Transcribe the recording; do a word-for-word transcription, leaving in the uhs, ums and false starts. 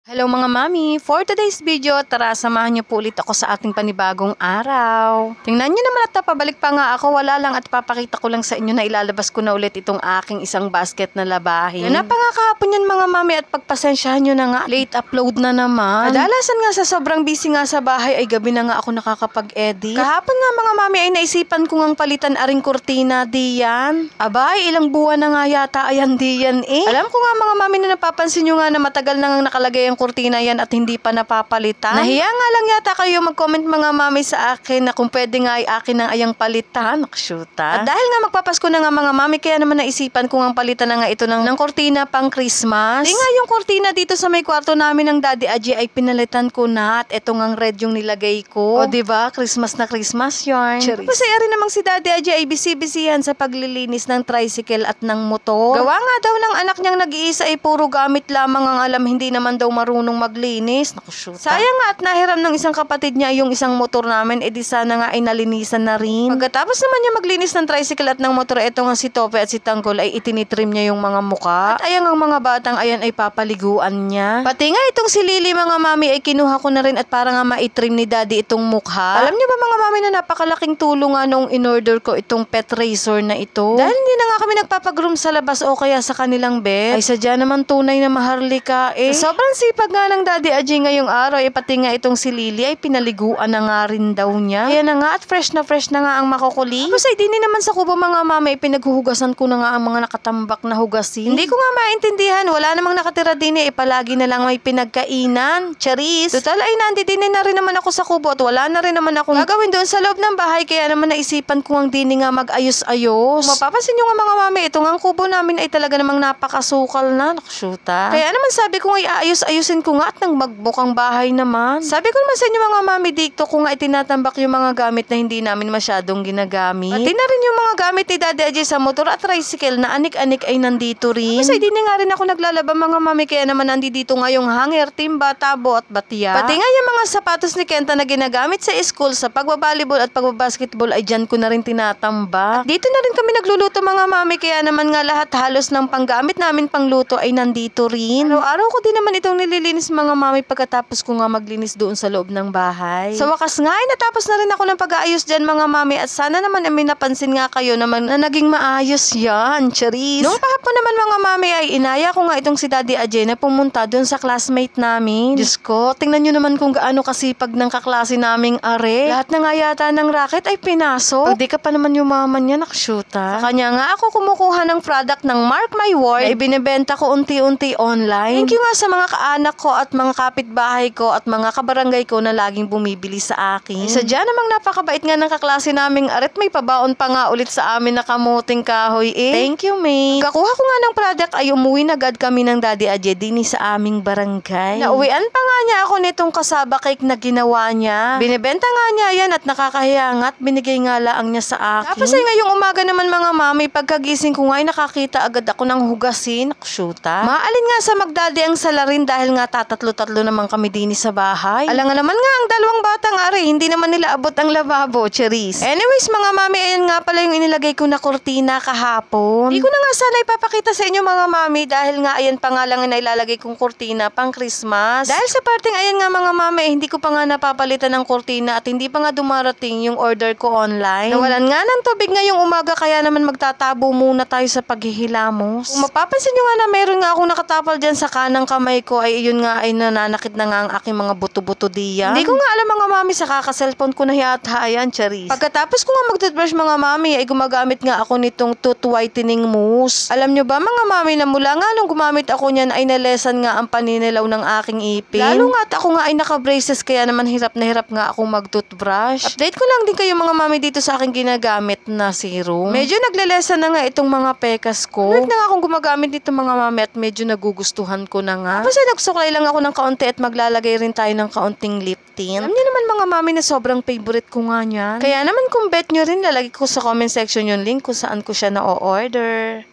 Hello mga mami! For today's video, tara samahan niyo po ulit ako sa ating panibagong araw. Tingnan niyo naman at pabalik pa nga ako, wala lang at papakita ko lang sa inyo na ilalabas ko na ulit itong aking isang basket na labahin. Yan na pa nga kahapon yan mga mami at pagpasensyahan niyo na nga, late upload na naman. Kadalasan nga sa sobrang busy nga sa bahay ay gabi na nga ako nakakapag-edit. Kahapon nga mga mami ay naisipan ko ngang palitan aring kurtina diyan. Abay, ilang buwan na nga yata ayan diyan eh. Alam ko nga mga mami na napapansin niyo nga na matagal na nga nakalagay ang kurtina yan at hindi pa napapalitan. Nahiya nga lang yata kayo mag-comment mga mami sa akin na kung pwede nga ay akin ang ayang palitan. Nakshuta. At dahil nga magpapasko na nga mga mami, kaya naman naisipan ko nga palitan na nga ito ng, ng kurtina pang Christmas. Di nga yung kurtina dito sa may kwarto namin ng Daddy Aji ay pinalitan ko na at eto ngang red yung nilagay ko. O diba? Christmas na Christmas yarn. Tapos ay ari namang si Daddy Aji ay busy-busy yan sa paglilinis ng tricycle at ng motor. Gawa nga daw ng anak niyang nag-iisa ay puro gamit lamang ang alam, hindi naman daw marunong maglinis. Naku, sayang nga at nahiram ng isang kapatid niya yung isang motor namin, edi sana nga ay nalinisan na rin. Pagkatapos naman niya maglinis ng tricycle at ng motor, eto nga si Tope at si Tanggol ay itinitrim niya yung mga muka. At ayan ang mga batang ayan ay papaliguan niya. Pati nga itong si Lily mga mami ay kinuha ko na rin at para nga maitrim ni Daddy itong mukha. Alam niyo ba mga mami na napakalaking tulong nga nung in-order ko itong pet razor na ito. Dahil hindi na nga kami nagpapagroom sa labas o kaya sa kanilang bed, ay sadya naman tunay na maharlika eh. Sa sobrang sipag nga ng Daddy Aji ngayong araw, eh, pati nga itong si Lily ay pinaliguan na nga rin daw niya. Kaya na nga at fresh na fresh na nga ang makukuli. Tapos ay di naman sa kubo mga mama, ipinaghuhugasan ko na nga ang mga nakatambak na hugasin. Hindi ko nga maintindihan, wala namang nakatira din eh, palagi na lang may pinagkainan. Charis! Total ay nandi din na rin naman ako sa kubo at wala na rin naman akong gagawin doon sa loob ng bahay, kaya naman naisipan ko ang dini nga mag-ayos-ayos. Mapapansin nyo nga mga mami, itong ang kubo namin ay talaga namang napakasukal na. Nakshuta. Kaya naman sabi ko nga iayos-ayusin ko nga at nang magbukang bahay naman. Sabi ko naman sa inyo mga mami, dito ko nga itinatambak yung mga gamit na hindi namin masyadong ginagamit. Pati na rin yung mga gamit ni Daddy Aji sa motor at tricycle na anik-anik ay nandito rin. Kasi di na nga rin ako naglalaba mga mami, kaya naman nandito nga yung hanger, timba, tabo at batya. Pati nga yung mga sapatos ni Kenta na ginagamit sa school sa pagbabalibol at pagbabasketball ay dyan ko na rin tinatamba. At dito na rin kami nagluluto mga mami, kaya naman nga lahat halos ng panggamit namin pangluto ay nandito rin. Araw-araw ko din naman itong nililinis mga mami pagkatapos ko nga maglinis doon sa loob ng bahay. Sa wakas nga ay natapos na rin ako ng pag-aayos dyan mga mami, at sana naman ay may napansin nga kayo naman na naging maayos yan. Charis! Noong pahapon naman mga mami ay inaya ko nga itong si Daddy Aji na pumunta doon sa classmate namin. Diyos ko, tingnan nyo naman kung gaano kasipag ng kaklase naming are. Lahat na nga yata ng racket ay pinasok. Pag di ka pa naman yumaman niya, nakshuta. Sa kanya nga ako kumukuha ng product ng Mark My Word na ibinibenta ko unti-unti online. Thank you nga sa mga kaanak ko at mga kapitbahay ko at mga kabarangay ko na laging bumibili sa akin. Ay, sadya namang napakabait nga ng kaklase naming aret, may pabaon pa nga ulit sa amin na kamuting kahoy eh. Thank you, mate. Kakuha ko nga ng product ay umuwi na agad kami ng Daddy Aji din sa aming barangay. Nauwian pa nga niya ako nitong kasaba cake na ginawa niya. Binibenta nga niya yan at nakakahiya nga at binigay nga laang niya sa akin. Tapos ay ngayong umaga naman mga mami, pagkagising ko nga ay nakakita agad ako ng hugasin. Nakshuta. Maalin nga sa Magdaddy ang salarin dahil nga tatatlo-tatlo naman kami din sa bahay. Alang nga naman nga ang dalawang batang are, hindi naman nila abot ang lababo, Charis. Anyways mga mami, ayan nga pala yung inilagay ko na kurtina kahapon. Hindi ko na nga sana ipapakita sa inyo mga mami dahil nga ayan pa nga lang na ilalagay kong kurtina pang Christmas. Dahil sa parting ayan nga mga mami, eh, hindi ko pa nga napapalitan ng kurtina at hindi pa nga dumarating yung order ko online. Nawalan nga ng tubig ngayong umaga, kaya naman magtatabo muna tayo sa paghihilamos. Kung mapapansin nyo nga na meron nga akong nakatapal dyan sa kanang kamay ko, ay yun nga ay nananakit na nga ang aking mga buto-buto diyan. Hindi ko nga alam mga mami, sa kaka-cellphone ko na yata ayan, Charis. Pagkatapos ko nga mag-toothbrush mga mami, ay gumagamit nga ako nitong tooth whitening mousse. Alam nyo ba mga mami na mula nga nung gumamit ako niyan ay nalesan nga ang paninilaw ng aking ipin. Lalo nga at ako nga ay naka-braces, kaya naman hirap na hirap nga akong mag-toothbrush. Update ko lang din kayo mga mami dito sa aking ginagamit na serum. Medyo naglelesa na nga itong mga pekas ko. Wait na nga akong gumagamit dito mga mami at medyo nagugustuhan ko na nga. Tapos ay nagsuklay lang ako ng kaunti at maglalagay rin tayo ng kaunting lip tint. Alam niyo naman mga mami na sobrang favorite ko nga niyan. Kaya naman kung bet nyo rin, lalagay ko sa comment section yung link kung saan ko siya na-order.